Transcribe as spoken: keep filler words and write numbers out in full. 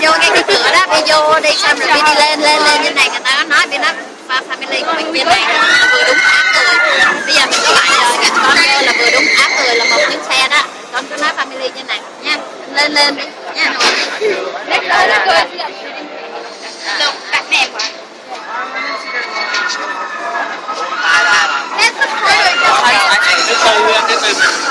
vô ngay cái cửa đó, đi vô đi xong rồi đi lên lên lên như này người ta nói bên đó family của mình bên này là vừa đúng áp người. Bây giờ mình có lại gặp con vô là vừa đúng áp người là một chiếc xe đó. Con cứ nói family như này nha, lên lên đi nha. Đẹp rồi đó cười. Được, đặt đẹp quá. Nét rất hay. Thứ tư, thứ tư.